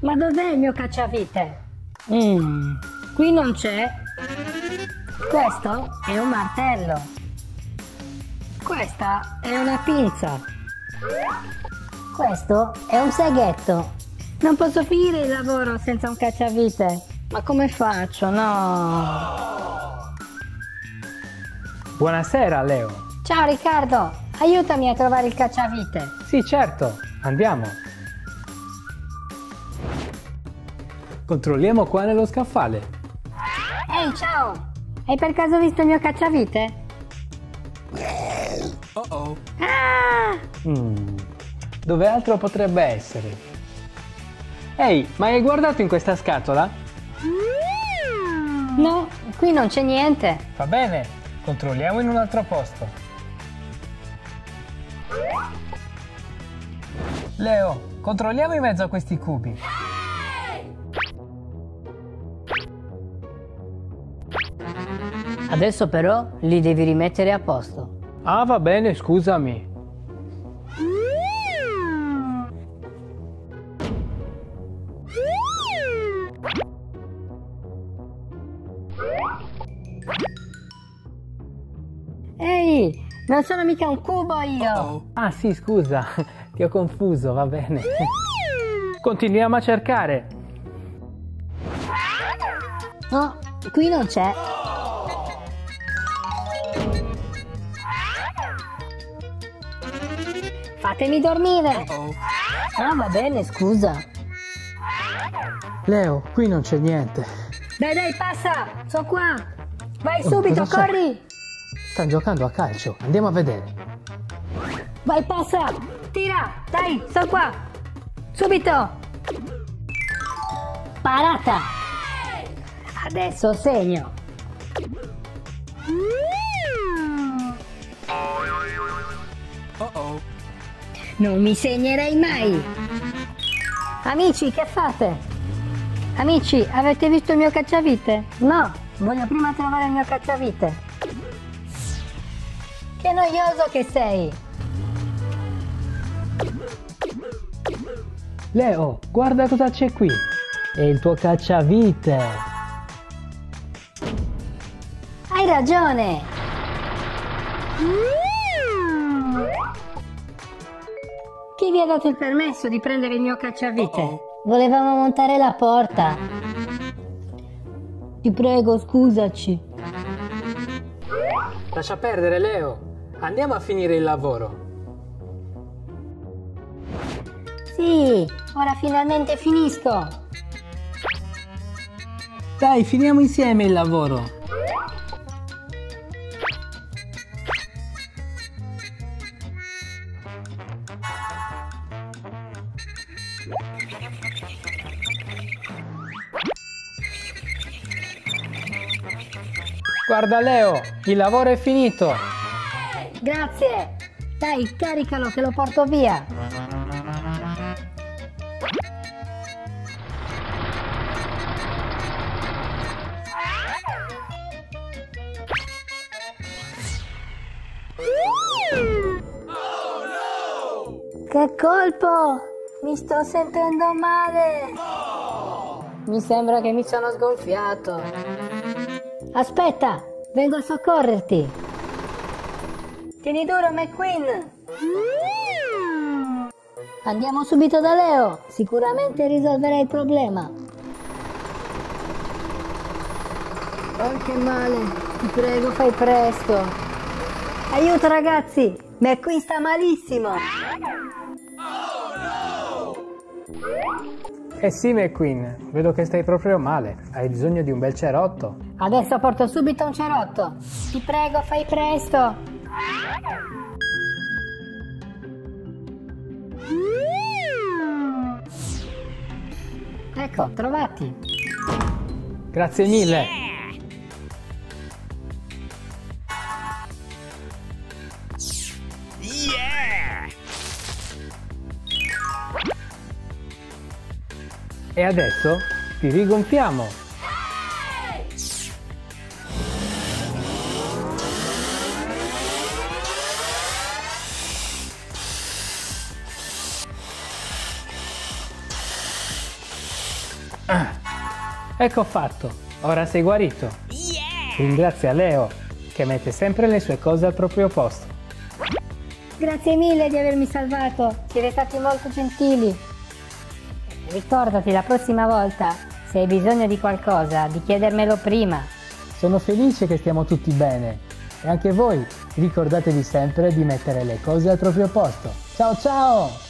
Ma dov'è il mio cacciavite? Qui non c'è. Questo è un martello. Questa è una pinza. Questo è un seghetto. Non posso finire il lavoro senza un cacciavite. Ma come faccio? No. Buonasera, Leo. Ciao Riccardo, aiutami a trovare il cacciavite. Sì, certo, andiamo. Controlliamo qua nello scaffale. Ehi, ciao! Hai per caso visto il mio cacciavite? Oh. Ah! Dove altro potrebbe essere? Ehi, ma hai guardato in questa scatola? No, qui non c'è niente. Va bene, controlliamo in un altro posto. Leo, controlliamo in mezzo a questi cubi. Adesso però li devi rimettere a posto. Ah, va bene, scusami. Ehi, non sono mica un cubo io. Ah sì, scusa, ti ho confuso, va bene. Continuiamo a cercare. No, qui non c'è. Fatemi dormire. Ah, va bene, scusa. Leo, qui non c'è niente. Dai, passa, sono qua. Vai subito, cosa c'è? corri. Stanno giocando a calcio, andiamo a vedere. Vai, passa. Tira, dai, sono qua. Subito. Parata. Adesso segno. Non mi segnerei mai. Amici, che fate? Amici, avete visto il mio cacciavite? No, voglio prima trovare il mio cacciavite. Che noioso che sei. Leo, guarda cosa c'è qui. È il tuo cacciavite. Hai ragione. Chi vi ha dato il permesso di prendere il mio cacciavite? Volevamo montare la porta. Ti prego, scusaci. Lascia perdere, Leo. Andiamo a finire il lavoro. Sì, ora finalmente finisco. Dai, finiamo insieme il lavoro. Guarda Leo, il lavoro è finito. Grazie. Dai, caricalo che lo porto via. Che colpo! Mi sto sentendo male! Mi sembra che mi sono sgonfiato. Aspetta, vengo a soccorrerti. Tieni duro, McQueen. Andiamo subito da Leo, sicuramente risolverà il problema. Oh, che male, ti prego, fai presto. Aiuto ragazzi, McQueen sta malissimo. Eh sì, McQueen, vedo che stai proprio male. Hai bisogno di un bel cerotto. Adesso porto subito un cerotto. Ti prego, fai presto. Ecco, trovati. Grazie mille. E adesso ti rigonfiamo. Ecco fatto, ora sei guarito. Ringrazia Leo, che mette sempre le sue cose al proprio posto. Grazie mille di avermi salvato, siete stati molto gentili. Ricordati la prossima volta, se hai bisogno di qualcosa, di chiedermelo prima. Sono felice che stiamo tutti bene. E anche voi ricordatevi sempre di mettere le cose al proprio posto. Ciao ciao!